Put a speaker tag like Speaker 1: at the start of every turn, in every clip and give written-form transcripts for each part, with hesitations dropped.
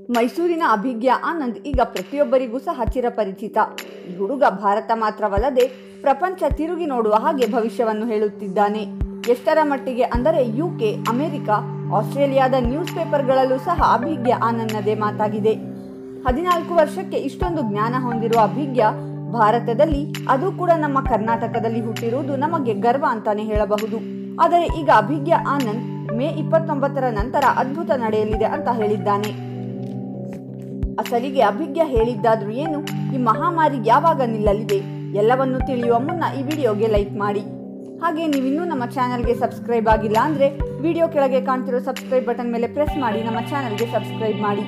Speaker 1: ಮೈಸೂರಿನ ಅಭಿಜ್ಞಾ ಆನಂದ್ ಈಗ ಪ್ರತಿಯೊಬ್ಬರಿಗೂ ಸಹ ಚಿರಪರಿಚಿತ. ಈ ಹುಡುಗ ಭಾರತ ಮಾತ್ರವಲ್ಲದೆ ಪ್ರಪಂಚ ತಿರುಗಿ ನೋಡುವ ಹಾಗೆ ಭವಿಷ್ಯವನ್ನು ಹೇಳುತ್ತಿದ್ದಾನೆ. ಎಷ್ಟರ ಮಟ್ಟಿಗೆ ಅಂದರೆ UK, ಅಮೆರಿಕ, ಆಸ್ಟ್ರೇಲಿಯಾದ ನ್ಯೂಸ್ ಪೇಪರ್ಗಳಲ್ಲೂ ಸಹ ಅಭಿಜ್ಞಾ ಆನಂದ್ನದೇ ಮಾತಾಗಿದೆ. 14 ವರ್ಷಕ್ಕೆ ಇಷ್ಟೊಂದು ಜ್ಞಾನ ಹೊಂದಿರುವ ಅಭಿಜ್ಞಾ ಭಾರತದಲ್ಲಿ, ಅದು ಕೂಡ ನಮ್ಮ ಕರ್ನಾಟಕದಲ್ಲಿ ಹುಟ್ಟಿರುವುದು ನಮಗೆ ಗರ್ವ ಅಂತಾನೆ ಹೇಳಬಹುದು. ಆದರೆ ಈಗ ಅಭಿಜ್ಞಾ ಆನಂದ್ ಮೇ 29ರ ನಂತರ ಅದ್ಭುತ ನಡೆಯಲಿದೆ ಅಂತ ಹೇಳಿದ್ದಾನೆ. ಅಸಲಿಗೆ ಅಭಿಜ್ಞಾ ಹೇಳಿದ್ದಾದ್ರೂ ಏನು, ಈ ಮಹಾಮಾರಿ ಯಾವಾಗ ನಿಲ್ಲಲಿದೆ ಎಲ್ಲವನ್ನು ತಿಳಿಯುವ ಮುನ್ನ ಈ ವಿಡಿಯೋಗೆ ಲೈಕ್ ಮಾಡಿ. ಹಾಗೆ ನೀವಿನ್ನೂ ನಮ್ಮ ಚಾನಲ್ಗೆ ಸಬ್ಸ್ಕ್ರೈಬ್ ಆಗಿಲ್ಲ ಅಂದ್ರೆ ವಿಡಿಯೋ ಕೆಳಗೆ ಕಾಣ್ತಿರೋ ಸಬ್ಸ್ಕ್ರೈಬ್ ಬಟನ್ ಮೇಲೆ ಪ್ರೆಸ್ ಮಾಡಿ ನಮ್ಮ ಚಾನಲ್ಗೆ ಸಬ್ಸ್ಕ್ರೈಬ್ ಮಾಡಿ.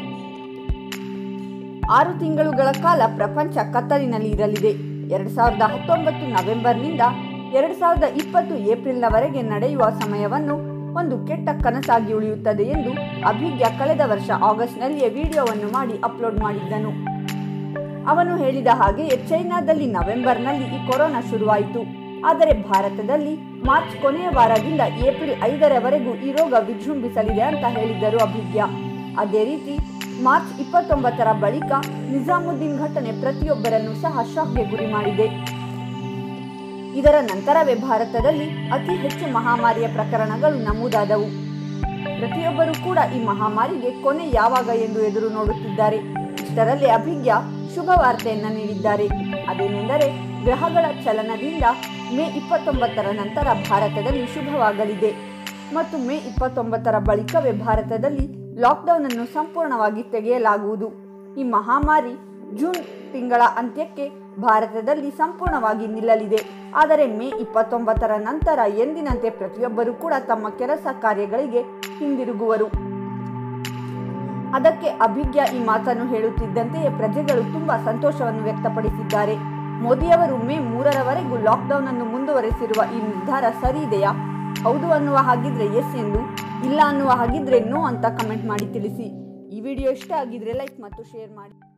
Speaker 1: 6 ತಿಂಗಳುಗಳ ಕಾಲ ಪ್ರಪಂಚ ಕತ್ತಲಿನಲ್ಲಿ ಇರಲಿದೆ. 2019 ನವೆಂಬರ್ನಿಂದ 2020 ಏಪ್ರಿಲ್ನವರೆಗೆ ನಡೆಯುವ ಸಮಯವನ್ನು ಒಂದು ಕೆಟ್ಟ ಕನಸಾಗಿ ಉಳಿಯುತ್ತದೆ ಎಂದು ಅಭಿಜ್ಞಾ ಕಳೆದ ವರ್ಷ ಆಗಸ್ಟ್ನಲ್ಲಿಯೇ ವಿಡಿಯೋವನ್ನು ಮಾಡಿ ಅಪ್ಲೋಡ್ ಮಾಡಿದ್ದನು. ಅವನು ಹೇಳಿದ ಹಾಗೆಯೇ ಚೈನಾದಲ್ಲಿ ನವೆಂಬರ್ನಲ್ಲಿ ಈ ಕೊರೋನಾ ಶುರುವಾಯಿತು. ಆದರೆ ಭಾರತದಲ್ಲಿ ಮಾರ್ಚ್ ಕೊನೆಯ ವಾರದಿಂದ ಏಪ್ರಿಲ್ 5ರವರೆಗೂ ಈ ರೋಗ ವಿಜೃಂಭಿಸಲಿದೆ ಅಂತ ಹೇಳಿದ್ದರು ಅಭಿಜ್ಞಾ. ಅದೇ ರೀತಿ ಮಾರ್ಚ್ 29ರ ಬಳಿಕ ನಿಜಾಮುದ್ದೀನ್ ಘಟನೆ ಪ್ರತಿಯೊಬ್ಬರನ್ನು ಸಹ ಶಾಕ್ಗೆ ಗುರಿ ಮಾಡಿದೆ. ಇದರ ನಂತರವೇ ಭಾರತದಲ್ಲಿ ಅತಿ ಹೆಚ್ಚು ಮಹಾಮಾರಿಯ ಪ್ರಕರಣಗಳು ನಮೂದಾದವು. ಪ್ರತಿಯೊಬ್ಬರೂ ಕೂಡ ಈ ಮಹಾಮಾರಿಗೆ ಕೊನೆ ಯಾವಾಗ ಎಂದು ಎದುರು ನೋಡುತ್ತಿದ್ದಾರೆ. ಇಷ್ಟರಲ್ಲೇ ಅಭಿಜ್ಞಾ ಶುಭ ವಾರ್ತೆಯನ್ನ ನೀಡಿದ್ದಾರೆ. ಅದೇನೆಂದರೆ ಗ್ರಹಗಳ ಚಲನದಿಂದ ಮೇ 29ರ ನಂತರ ಭಾರತದಲ್ಲಿ ಶುಭವಾಗಲಿದೆ ಮತ್ತು ಮೇ 29ರ ಬಳಿಕವೇ ಭಾರತದಲ್ಲಿ ಲಾಕ್ಡೌನ್ ಅನ್ನು ಸಂಪೂರ್ಣವಾಗಿ ತೆಗೆಯಲಾಗುವುದು. ಈ ಮಹಾಮಾರಿ ಜೂನ್ ತಿಂಗಳ ಅಂತ್ಯಕ್ಕೆ ಭಾರತದಲ್ಲಿ ಸಂಪೂರ್ಣವಾಗಿ ನಿಲ್ಲಲಿದೆ. ಆದರೆ ಮೇ 29ರ ನಂತರ ಎಂದಿನಂತೆ ಪ್ರತಿಯೊಬ್ಬರೂ ಕೂಡ ತಮ್ಮ ಕೆಲಸ ಕಾರ್ಯಗಳಿಗೆ ಹಿಂದಿರುಗುವರು. ಅದಕ್ಕೆ ಅಭಿಜ್ಞಾ ಈ ಮಾತನ್ನು ಹೇಳುತ್ತಿದ್ದಂತೆಯೇ ಪ್ರಜೆಗಳು ತುಂಬಾ ಸಂತೋಷವನ್ನು ವ್ಯಕ್ತಪಡಿಸಿದ್ದಾರೆ. ಮೋದಿಯವರು ಮೇ 3ರವರೆಗೂ ಲಾಕ್ಡೌನ್ ಅನ್ನು ಮುಂದುವರೆಸಿರುವ ಈ ನಿರ್ಧಾರ ಸರಿ ಇದೆಯಾ? ಹೌದು ಅನ್ನುವ ಹಾಗಿದ್ರೆ ಎಸ್ ಎಂದು, ಇಲ್ಲ ಅನ್ನುವ ಹಾಗಿದ್ರೆ ನೋ ಅಂತ ಕಮೆಂಟ್ ಮಾಡಿ ತಿಳಿಸಿ. ಈ ವಿಡಿಯೋ ಇಷ್ಟ ಆಗಿದ್ರೆ ಲೈಕ್ ಮತ್ತು ಶೇರ್ ಮಾಡಿ.